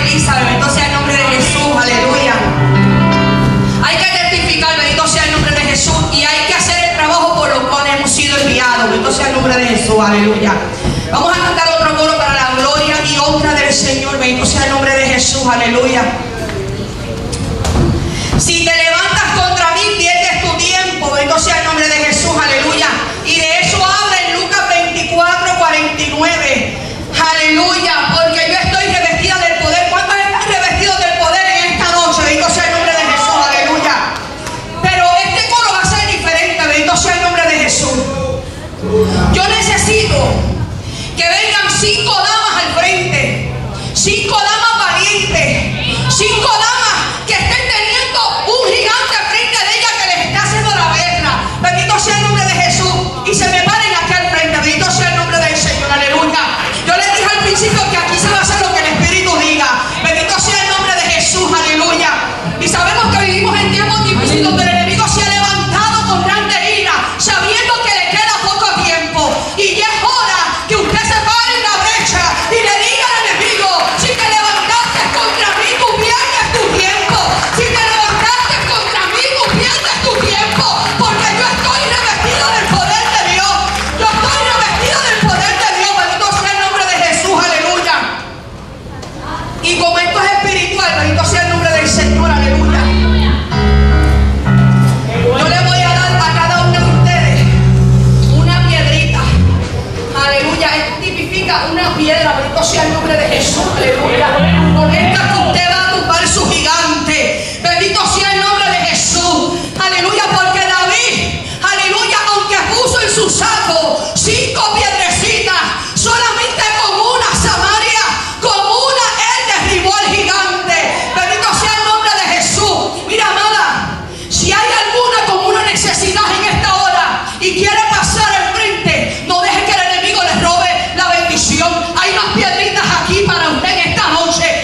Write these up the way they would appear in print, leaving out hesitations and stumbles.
risa, bendito sea el nombre de Jesús, aleluya. Hay que testificar, bendito sea el nombre de Jesús, y hay que hacer el trabajo por lo cual hemos sido enviados, bendito sea el nombre de Jesús, aleluya. Vamos a cantar otro coro para la gloria y honra del Señor, bendito sea el nombre de Jesús, aleluya. Si te levantas contra mí, pierdes tu tiempo, bendito sea el nombre de Jesús, aleluya. Y de eso habla en Lucas 24:49, aleluya, porque yo estoy revestida del poder. ¿Cuántos están revestidos del poder en esta noche? Bendito sea el nombre de Jesús, aleluya. Pero este coro va a ser diferente, bendito sea el nombre de Jesús. Yo necesito que vengan 5 damas al frente, 5 damas valientes, 5 damas que estén teniendo un gigante frente de ella que les está haciendo la guerra. Bendito sea el nombre de Jesús. Y se me paren aquí al frente. Bendito sea el nombre del Señor, aleluya. Yo les dije al principio que aquí se va a hacer lo que el Espíritu diga. Bendito sea el nombre de Jesús, aleluya. Y sabemos que vivimos en tiempos difíciles donde el enemigo se ha levantado con grande ira, sabiendo que le queda poco tiempo. Y ya es hora que usted se pare en la brecha y le diga al enemigo: si te levantaste contra mí, tú pierdes tu tiempo. Si te levantaste contra mí, tú pierdes tu tiempo. Porque yo estoy revestido del poder de Dios. Yo estoy revestido del poder de Dios. Bendito sea el nombre de Jesús, aleluya. Y como esto es espiritual, bendito sea el nombre del Señor, aleluya. Yo le voy a dar a cada uno de ustedes una piedrita, aleluya. Esto tipifica una piedra, bendito sea el nombre de Jesús, aleluya. Con esta que usted va a tumbar su gigante, bendito sea el nombre de Jesús, aleluya. Porque David, aleluya, aunque puso en su saco 5 piedrecitas, solamente con una Samaria, con una él derribó al gigante. Bendito sea el nombre de Jesús. Mira, amada, si hay alguna con una necesidad en esta hora y quiere pasar al frente, no deje que el enemigo les robe la bendición. Hay unas piedritas aquí para usted en esta noche.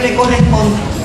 le corresponde.